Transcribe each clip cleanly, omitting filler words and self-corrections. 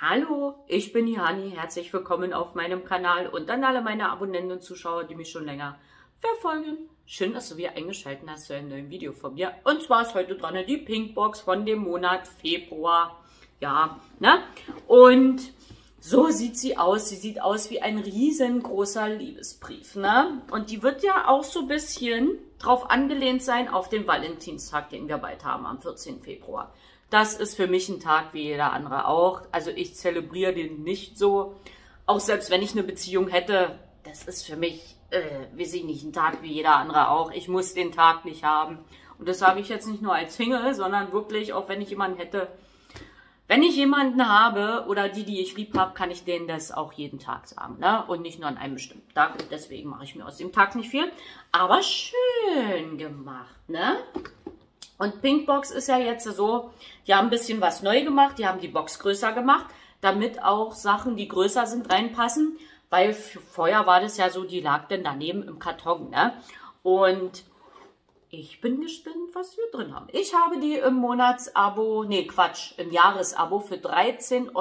Hallo, ich bin die Hani, herzlich willkommen auf meinem Kanal und an alle meine Abonnenten und Zuschauer, die mich schon länger verfolgen. Schön, dass du wieder eingeschaltet hast zu einem neuen Video von mir. Und zwar ist heute dran die Pinkbox von dem Monat Februar. Ja, ne? Und so sieht sie aus. Sie sieht aus wie ein riesengroßer Liebesbrief, ne? Und die wird ja auch so ein bisschen drauf angelehnt sein auf den Valentinstag, den wir bald haben, am 14. Februar. Das ist für mich ein Tag wie jeder andere auch. Also ich zelebriere den nicht so. Auch selbst wenn ich eine Beziehung hätte, das ist für mich, weiß ich nicht, ein Tag wie jeder andere auch. Ich muss den Tag nicht haben. Und das sage ich jetzt nicht nur als Single, sondern wirklich, auch wenn ich jemanden hätte. Wenn ich jemanden habe oder die ich lieb habe, kann ich denen das auch jeden Tag sagen, ne? Und nicht nur an einem bestimmten Tag. Und deswegen mache ich mir aus dem Tag nicht viel. Aber schön gemacht, ne? Und Pinkbox ist ja jetzt so, die haben ein bisschen was neu gemacht, die haben die Box größer gemacht, damit auch Sachen, die größer sind, reinpassen. Weil vorher war das ja so, die lag dann daneben im Karton, ne? Und ich bin gespannt, was wir drin haben. Ich habe die im Monatsabo, nee Quatsch, im Jahresabo für 13,45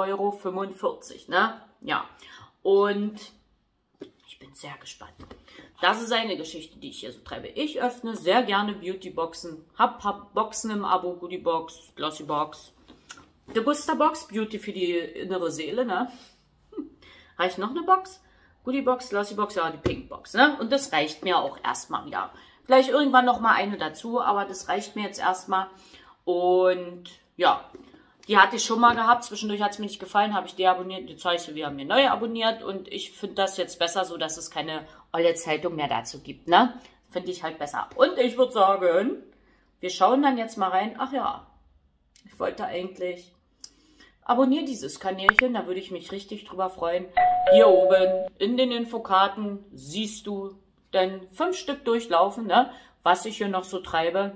€, ne? Ja, und ich bin sehr gespannt. Das ist eine Geschichte, die ich hier so treibe. Ich öffne sehr gerne Beauty-Boxen. Hab Boxen im Abo, Goodie-Box, Glossy-Box, Degusta-Box, Beauty für die innere Seele, ne? Reicht noch eine Box? Goodie-Box, Glossy-Box, ja, die Pink-Box, ne? Und das reicht mir auch erstmal wieder. Vielleicht irgendwann noch mal eine dazu, aber das reicht mir jetzt erstmal. Und ja, die hatte ich schon mal gehabt. Zwischendurch hat es mir nicht gefallen, habe ich deabonniert. Die zeige ich so, wir haben mir neu abonniert. Und ich finde das jetzt besser, so dass es keine olle Zeitung mehr dazu gibt, ne? Finde ich halt besser. Und ich würde sagen, wir schauen dann jetzt mal rein. Ach ja, ich wollte eigentlich... Abonniere dieses Kanälchen, da würde ich mich richtig drüber freuen. Hier oben in den Infokarten siehst du dann 5 Stück durchlaufen, ne, was ich hier noch so treibe.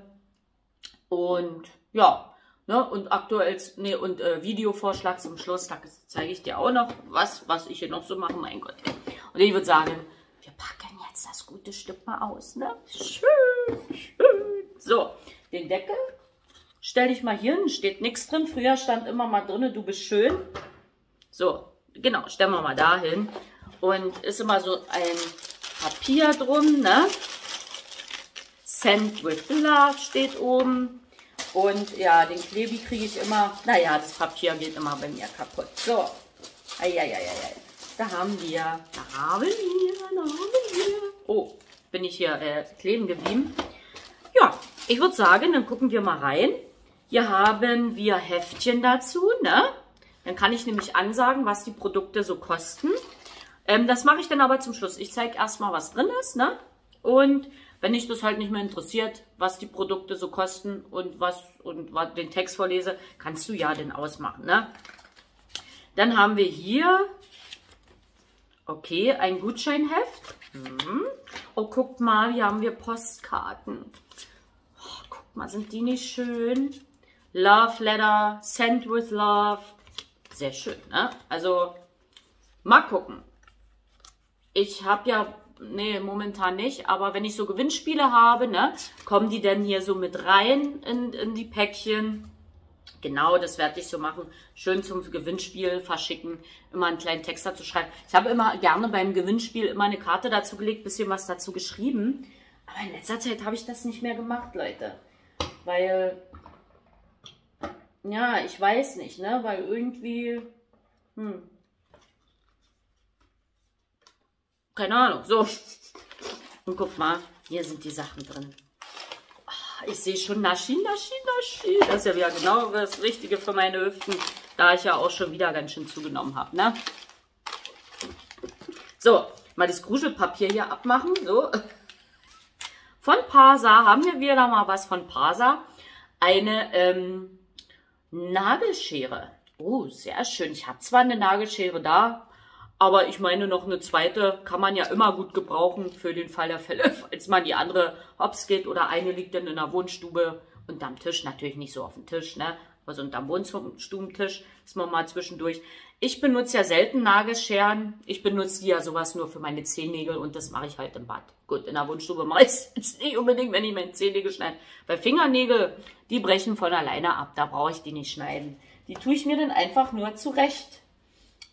Und ja, ne, und aktuell, ne, und Videovorschlag zum Schluss, da zeige ich dir auch noch was ich hier noch so mache, mein Gott. Und ich würde sagen, wir packen jetzt das gute Stück mal aus, ne? Schön, schön. So, den Deckel stell dich mal hier hin, steht nichts drin. Früher stand immer mal drin, du bist schön. So, genau, stellen wir mal da hin. Und ist immer so ein Papier drum, ne? Send with Love steht oben. Und ja, den Klebi kriege ich immer, naja, das Papier geht immer bei mir kaputt. So, eieieiei. Da haben wir. Oh, bin ich hier kleben geblieben. Ja, ich würde sagen, dann gucken wir mal rein. Hier haben wir Heftchen dazu, ne? Dann kann ich nämlich ansagen, was die Produkte so kosten. Das mache ich dann aber zum Schluss. Ich zeige erstmal, was drin ist, ne? Und wenn dich das halt nicht mehr interessiert, was die Produkte so kosten und was den Text vorlese, kannst du ja den ausmachen, ne? Dann haben wir hier, okay, ein Gutscheinheft. Oh, guck mal, hier haben wir Postkarten. Oh, guck mal, sind die nicht schön? Love Letter, Send with Love. Sehr schön, ne? Also, mal gucken. Ich habe ja, nee, momentan nicht, aber wenn ich so Gewinnspiele habe, ne, kommen die dann hier so mit rein in die Päckchen. Genau, das werde ich so machen. Schön zum Gewinnspiel verschicken, immer einen kleinen Text dazu schreiben. Ich habe immer gerne beim Gewinnspiel immer eine Karte dazu gelegt, bisschen was dazu geschrieben. Aber in letzter Zeit habe ich das nicht mehr gemacht, Leute. Weil, ja, ich weiß nicht, ne, weil irgendwie, keine Ahnung, so. Und guck mal, hier sind die Sachen drin. Oh, ich sehe schon Naschi. Das ist ja wieder genau das Richtige für meine Hüften, da ich ja auch schon wieder ganz schön zugenommen habe, ne? So, mal das Gruschelpapier hier abmachen, so. Von Parsa haben wir wieder mal was von Parsa. Eine Nagelschere. Oh, sehr schön. Ich habe zwar eine Nagelschere da, aber ich meine, noch eine zweite kann man ja immer gut gebrauchen für den Fall der Fälle, falls man die andere hops geht oder eine liegt dann in der Wohnstube unterm Tisch. Natürlich nicht so auf dem Tisch, ne? Also unterm Wohnstubentisch ist man mal zwischendurch. Ich benutze ja selten Nagelscheren. Ich benutze die ja sowas nur für meine Zehennägel und das mache ich halt im Bad. Gut, in der Wohnstube mache ich es jetzt nicht unbedingt, wenn ich meine Zehennägel schneide. Weil Fingernägel, die brechen von alleine ab. Da brauche ich die nicht schneiden. Die tue ich mir dann einfach nur zurecht.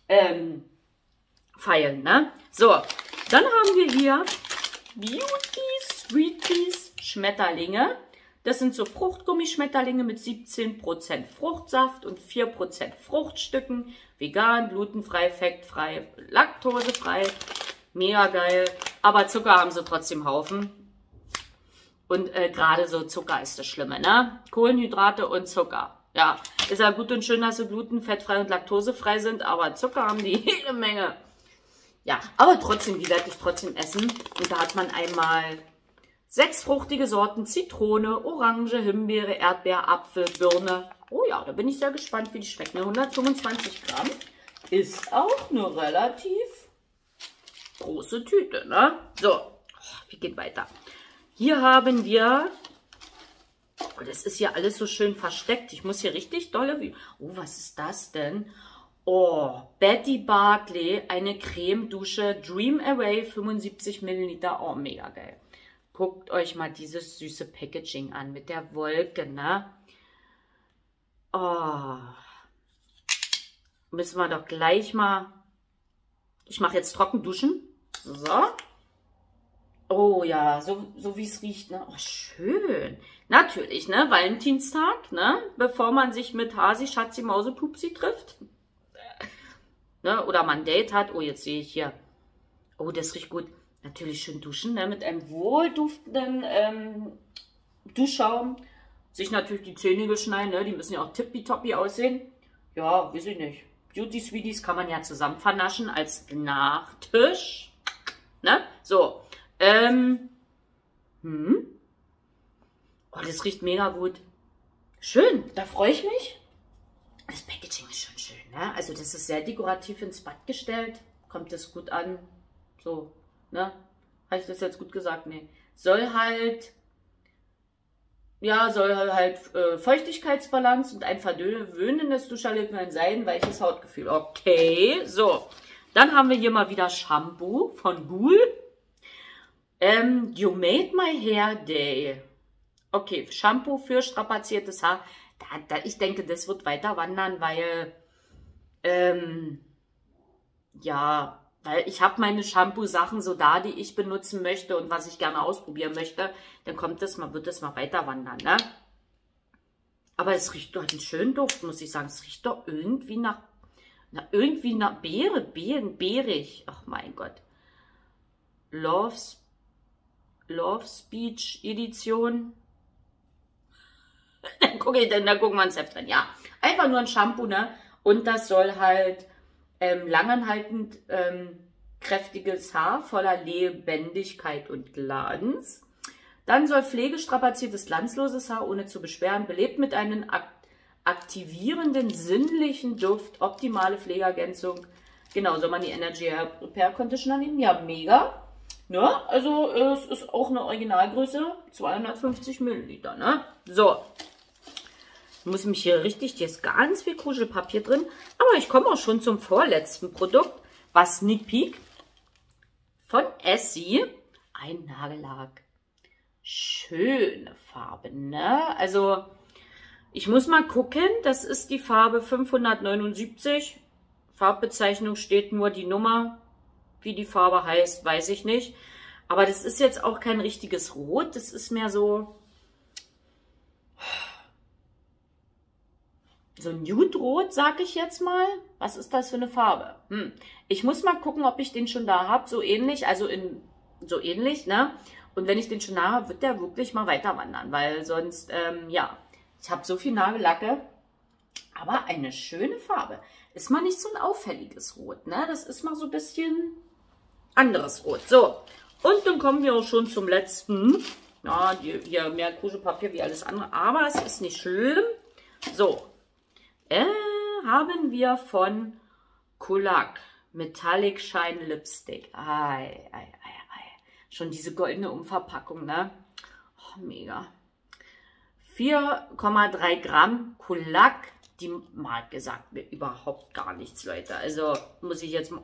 feilen, ne? So, dann haben wir hier Beauty Sweeties Schmetterlinge. Das sind so Fruchtgummischmetterlinge mit 17% Fruchtsaft und 4% Fruchtstücken. Vegan, glutenfrei, fettfrei, laktosefrei. Mega geil. Aber Zucker haben sie trotzdem Haufen. Und gerade so Zucker ist das Schlimme, ne? Kohlenhydrate und Zucker. Ja, ist ja gut und schön, dass sie gluten-, fettfrei und laktosefrei sind, aber Zucker haben die jede Menge. Ja, aber trotzdem, die werde ich trotzdem essen. Und da hat man einmal 6 fruchtige Sorten: Zitrone, Orange, Himbeere, Erdbeer, Apfel, Birne. Oh ja, da bin ich sehr gespannt, wie die schmecken. 125 Gramm ist auch eine relativ große Tüte, ne? So, wie geht weiter? Hier haben wir, oh, das ist hier alles so schön versteckt. Ich muss hier richtig dolle, oh, was ist das denn? Oh, Betty Barclay, eine Cremedusche, Dream Away, 75 Milliliter. Oh, mega geil. Guckt euch mal dieses süße Packaging an mit der Wolke, ne? Oh. Müssen wir doch gleich mal... Ich mache jetzt trocken duschen. So. Oh ja, so wie es riecht, ne? Oh, schön. Natürlich, ne? Valentinstag, ne? Bevor man sich mit Hasi, Schatzi, Mause, Pupsi trifft. Ne? Oder man ein Date hat. Oh, jetzt sehe ich hier. Oh, das riecht gut. Natürlich schön duschen, ne? Mit einem wohlduftenden Duschschaum. Sich natürlich die Zähne geschneiden, ne? Die müssen ja auch tippitoppi aussehen. Ja, weiß ich nicht. Beauty Sweeties kann man ja zusammen vernaschen als Nachtisch. Ne? So. Oh, das riecht mega gut. Schön, da freue ich mich. Das Packaging ist schon schön, ne? Also das ist sehr dekorativ ins Bad gestellt. Kommt das gut an. So, ne? Habe ich das jetzt gut gesagt? Nee. Soll halt Feuchtigkeitsbalance und ein verwöhnendes Duscherlebnis sein, weiches Hautgefühl. Okay, so. Dann haben wir hier mal wieder Shampoo von Ghoul. You made my hair day. Okay, Shampoo für strapaziertes Haar. Ich denke, das wird weiter wandern, weil, ja, weil ich habe meine Shampoo-Sachen so da, die ich benutzen möchte und was ich gerne ausprobieren möchte. Dann wird das mal weiter wandern, ne? Aber es riecht doch einen schönen Duft, muss ich sagen. Es riecht doch irgendwie nach beerig. Ach mein Gott. Love Speech Edition. Dann gucken wir uns Heft an. Ja, einfach nur ein Shampoo, ne? Und das soll halt langanhaltend kräftiges Haar voller Lebendigkeit und Glanz. Dann soll pflegestrapaziertes, glanzloses Haar ohne zu beschweren, belebt mit einem aktivierenden, sinnlichen Duft, optimale Pflegeergänzung. Genau, soll man die Energy Repair Conditioner nehmen? Ja, mega. Ne? Also es ist auch eine Originalgröße, 250 Milliliter, ne? So. Ich muss mich hier richtig, hier ist ganz viel Kuschelpapier drin, aber ich komme auch schon zum vorletzten Produkt, was Sneak Peek von Essie, ein Nagellack. Schöne Farbe, ne? Also, ich muss mal gucken, das ist die Farbe 579, Farbbezeichnung steht nur die Nummer, wie die Farbe heißt, weiß ich nicht, aber das ist jetzt auch kein richtiges Rot, das ist mehr so Nude-Rot, sag ich jetzt mal. Was ist das für eine Farbe? Ich muss mal gucken, ob ich den schon da habe. So ähnlich, so ähnlich, ne? Und wenn ich den schon da habe, wird der wirklich mal weiter wandern. Weil sonst, ja, ich habe so viel Nagellacke. Aber eine schöne Farbe. Ist mal nicht so ein auffälliges Rot, ne? Das ist mal so ein bisschen anderes Rot. So, und dann kommen wir auch schon zum letzten. Ja, hier mehr Kuschelpapier wie alles andere. Aber es ist nicht schlimm. So. Haben wir von Colac Metallic Shine Lipstick. Schon diese goldene Umverpackung, ne? Oh, mega. 4,3 Gramm Colac. Die Marke sagt mir überhaupt gar nichts, Leute. Also muss ich jetzt mal...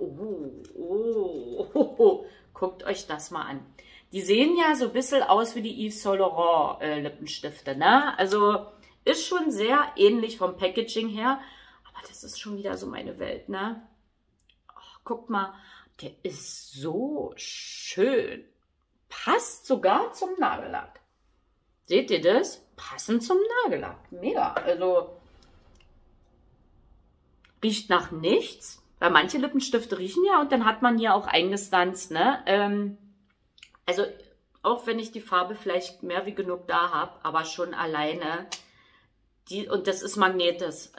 Guckt euch das mal an. Die sehen ja so ein bisschen aus wie die Yves Saint Laurent Lippenstifte, ne? Also... Ist schon sehr ähnlich vom Packaging her, aber das ist schon wieder so meine Welt, ne? guckt mal, der ist so schön. Passt sogar zum Nagellack. Seht ihr das? Passend zum Nagellack. Mega. Also riecht nach nichts. Weil manche Lippenstifte riechen ja und dann hat man hier auch eingestanzt, ne? Also auch wenn ich die Farbe vielleicht mehr wie genug da habe, aber schon alleine und das ist magnetisch,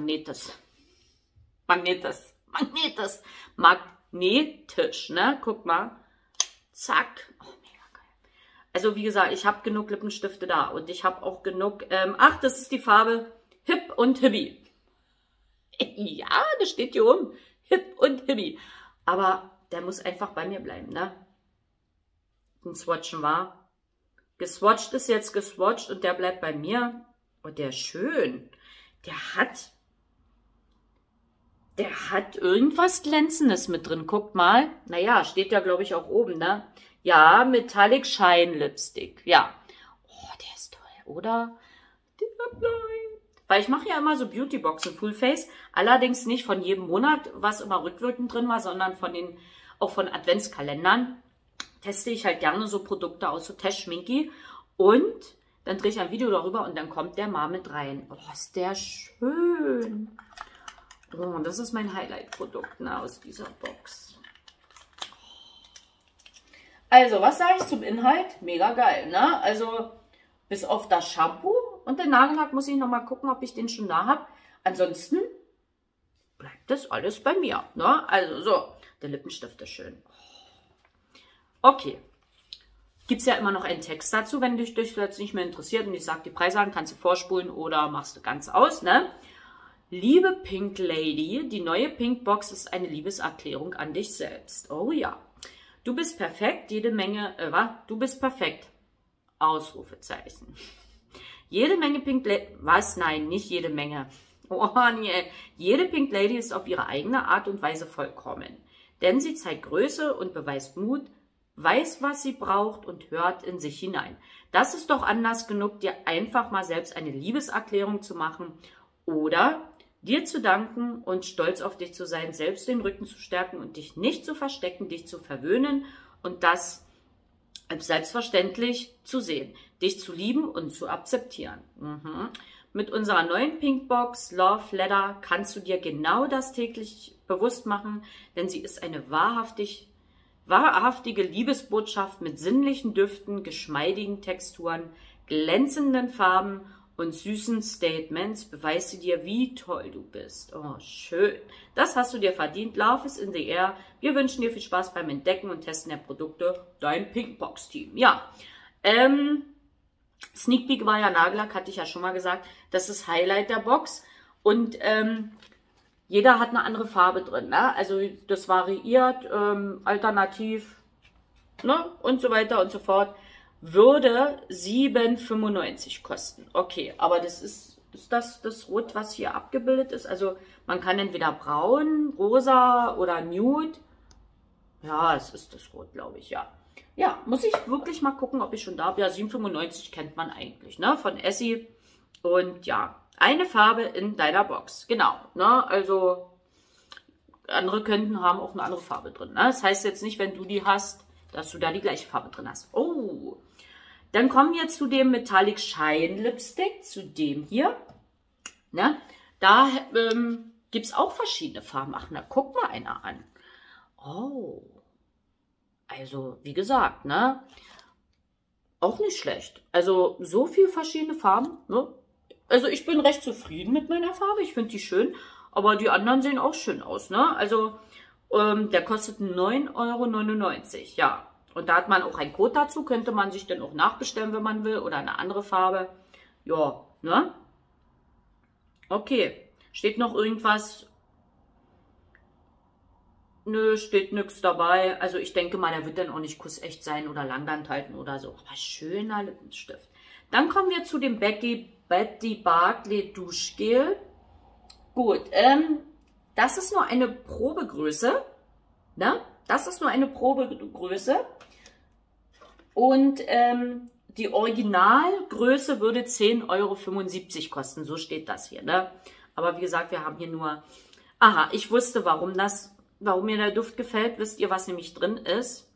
ne? Guck mal. Zack. Oh, mega geil. Also wie gesagt, ich habe genug Lippenstifte da und ich habe auch genug, ach, das ist die Farbe Hip und Hippie. Ja, das steht hier oben. Hip und Hippie. Aber der muss einfach bei mir bleiben, ne? Und swatchen war. Geswatcht ist jetzt geswatcht und der bleibt bei mir. Und der ist schön. Der hat irgendwas Glänzendes mit drin. Guckt mal. Naja, steht ja, glaube ich, auch oben, ne? Ja, Metallic Shine Lipstick. Ja. Oh, der ist toll, oder? Der bleibt. Weil ich mache ja immer so Beautyboxen Full Face. Allerdings nicht von jedem Monat, was immer rückwirkend drin war, sondern auch von Adventskalendern. Teste ich halt gerne so Produkte aus, so Testschminki. Und dann drehe ich ein Video darüber und dann kommt der mal mit rein. Oh, ist der schön. Oh, und das ist mein Highlight-Produkt, ne, aus dieser Box. Also, was sage ich zum Inhalt? Mega geil, ne? Also, bis auf das Shampoo und den Nagellack muss ich nochmal gucken, ob ich den schon da habe. Ansonsten bleibt das alles bei mir, ne? Also, so, der Lippenstift ist schön. Okay. Gibt es ja immer noch einen Text dazu, wenn dich das jetzt nicht mehr interessiert und ich sage die Preise an, kannst du vorspulen oder machst du ganz aus, ne? Liebe Pink Lady, die neue Pink Box ist eine Liebeserklärung an dich selbst. Oh ja. Du bist perfekt, jede Menge, du bist perfekt. Ausrufezeichen. Jede Menge Pink Lady, was? Nein, nicht jede Menge. Oh nee. Jede Pink Lady ist auf ihre eigene Art und Weise vollkommen. Denn sie zeigt Größe und beweist Mut, weiß, was sie braucht und hört in sich hinein. Das ist doch Anlass genug, dir einfach mal selbst eine Liebeserklärung zu machen oder dir zu danken und stolz auf dich zu sein, selbst den Rücken zu stärken und dich nicht zu verstecken, dich zu verwöhnen und das selbstverständlich zu sehen, dich zu lieben und zu akzeptieren. Mit unserer neuen Pink Box Love Letter kannst du dir genau das täglich bewusst machen, denn sie ist eine wahrhaftige Liebesbotschaft mit sinnlichen Düften, geschmeidigen Texturen, glänzenden Farben und süßen Statements. Beweise dir, wie toll du bist. Oh, schön. Das hast du dir verdient. Love is in the air. Wir wünschen dir viel Spaß beim Entdecken und Testen der Produkte. Dein Pinkbox-Team. Ja, Sneak Peek war ja Nagellack, hatte ich ja schon mal gesagt. Das ist Highlight der Box. Und jeder hat eine andere Farbe drin, ne? Also das variiert, alternativ, ne? Und so weiter und so fort. Würde 7,95 kosten. Okay, aber das ist das Rot, was hier abgebildet ist. Also man kann entweder braun, rosa oder nude. Ja, es ist das Rot, glaube ich, ja. Ja, muss ich wirklich mal gucken, ob ich schon da habe. Ja, 7,95 kennt man eigentlich, ne? Von Essie. Und ja, eine Farbe in deiner Box. Genau, ne? Also andere haben auch eine andere Farbe drin. Ne? Das heißt jetzt nicht, wenn du die hast, dass du da die gleiche Farbe drin hast. Oh, dann kommen wir zu dem Metallic Shine Lipstick, zu dem hier. Ne? Da gibt es auch verschiedene Farben. Ach, na, guck mal einer an. Oh, also wie gesagt, ne? Auch nicht schlecht. Also so viele verschiedene Farben, ne? Also ich bin recht zufrieden mit meiner Farbe. Ich finde die schön. Aber die anderen sehen auch schön aus, ne? Also der kostet 9,99 €. Ja. Und da hat man auch einen Code dazu. Könnte man sich dann auch nachbestellen, wenn man will. Oder eine andere Farbe. Ja, ne? Okay. Steht noch irgendwas? Nö, steht nichts dabei. Also ich denke mal, der wird dann auch nicht kussecht sein oder lang enthalten oder so. Aber schöner Lippenstift. Dann kommen wir zu dem Betty Barclay Duschgel. Gut, das ist nur eine Probegröße. Ne? Das ist nur eine Probegröße. Und die Originalgröße würde 10,75 € kosten. So steht das hier. Ne? Aber wie gesagt, wir haben hier nur... Aha, ich wusste, warum das warum mir der Duft gefällt, wisst ihr, was nämlich drin ist?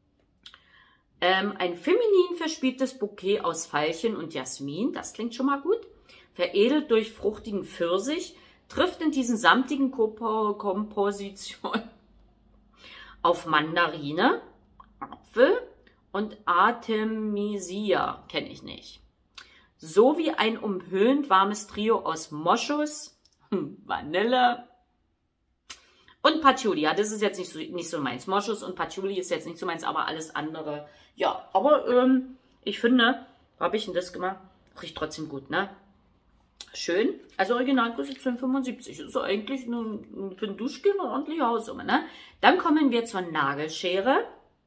Ein feminin verspieltes Bouquet aus Veilchen und Jasmin, das klingt schon mal gut. Veredelt durch fruchtigen Pfirsich, trifft in diesen samtigen Komposition auf Mandarine, Apfel und Artemisia, kenne ich nicht. Sowie ein umhüllend warmes Trio aus Moschus, Vanille und Patchouli. Ja, das ist jetzt nicht so meins. Moschus und Patchouli ist jetzt nicht so meins, aber alles andere. Ja, aber ich finde, wo habe ich denn das gemacht? Riecht trotzdem gut, ne? Schön. Also Originalgröße 2,75. Ist so eigentlich für ein Duschgel eine ordentliche Haussumme, ne? Dann kommen wir zur Nagelschere.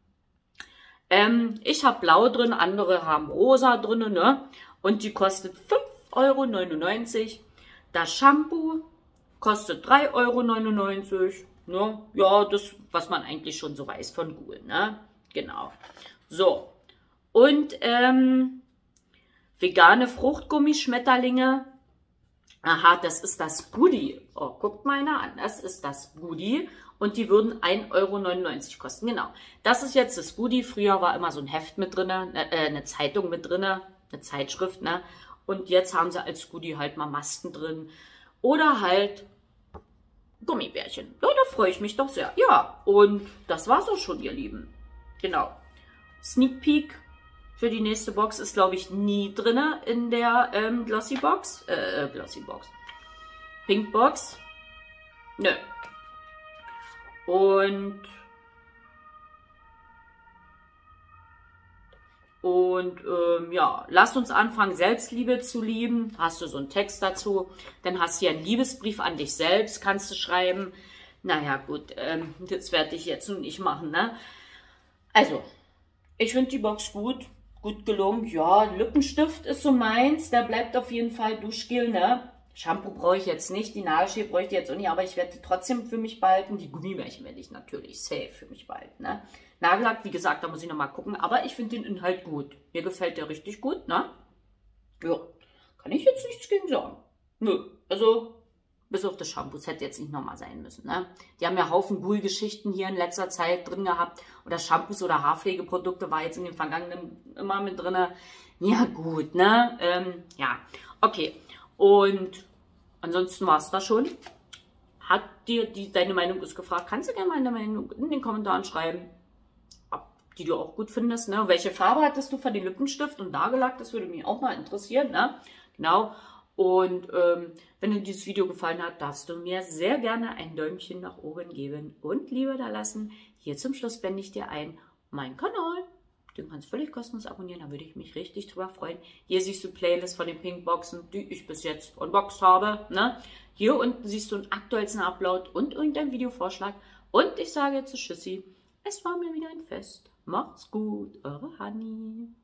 Ich habe blau drin, andere haben rosa drin, ne? Und die kostet 5,99 €. Das Shampoo kostet 3,99 €. Ne? Ja, das, was man eigentlich schon so weiß von Ghoul, ne? Genau. So. Und vegane Fruchtgummischmetterlinge. Aha, das ist das Goodie. Oh, guckt mal einer an. Das ist das Goodie. Und die würden 1,99 € kosten. Genau. Das ist jetzt das Goodie. Früher war immer so ein Heft mit drin, eine Zeitung mit drin, eine Zeitschrift, ne? Und jetzt haben sie als Goodie halt mal Masken drin. Oder halt Gummibärchen. Ja, da freue ich mich doch sehr. Ja, und das war's auch schon, ihr Lieben. Genau. Sneak Peek für die nächste Box ist, glaube ich, nie drin in der Glossy Box. Pink Box. Nö. Ja, lasst uns anfangen, Selbstliebe zu lieben. Hast du so einen Text dazu? Dann hast du ja einen Liebesbrief an dich selbst, kannst du schreiben. Naja, gut, das werde ich jetzt nicht machen, ne? Also, ich finde die Box gut gelungen. Ja, Lippenstift ist so meins, der bleibt auf jeden Fall. Duschgel, ne? Shampoo brauche ich jetzt nicht, die Nagelschere bräuchte ich jetzt auch nicht, aber ich werde die trotzdem für mich behalten. Die Gummibärchen werde ich natürlich safe für mich behalten, ne? Nagellack, wie gesagt, da muss ich nochmal gucken, aber ich finde den Inhalt gut. Mir gefällt der richtig gut, ne? Ja, kann ich jetzt nichts gegen sagen. Nö, also bis auf das Shampoo, das hätte jetzt nicht nochmal sein müssen, ne? Die haben ja Haufen Ghoul-Geschichten hier in letzter Zeit drin gehabt. Oder Shampoos oder Haarpflegeprodukte war jetzt in den vergangenen immer mit drin. Ja gut, ne? Ja, okay. Und ansonsten war es das schon. Hat dir deine Meinung ist gefragt? Kannst du gerne mal deine Meinung in den Kommentaren schreiben, die du auch gut findest, ne? Welche Farbe hattest du für den Lippenstift und Nagellack? Das würde mich auch mal interessieren, ne? Genau. Und wenn dir dieses Video gefallen hat, darfst du mir sehr gerne ein Däumchen nach oben geben und Liebe da lassen. Hier zum Schluss blende ich dir ein meinen Kanal. Den kannst du völlig kostenlos abonnieren, da würde ich mich richtig drüber freuen. Hier siehst du Playlists von den Pinkboxen, die ich bis jetzt unboxed habe, ne? Hier unten siehst du einen aktuellsten Upload und irgendeinen Videovorschlag. Und ich sage jetzt Tschüssi. Es war mir wieder ein Fest. Macht's gut, eure Hanni.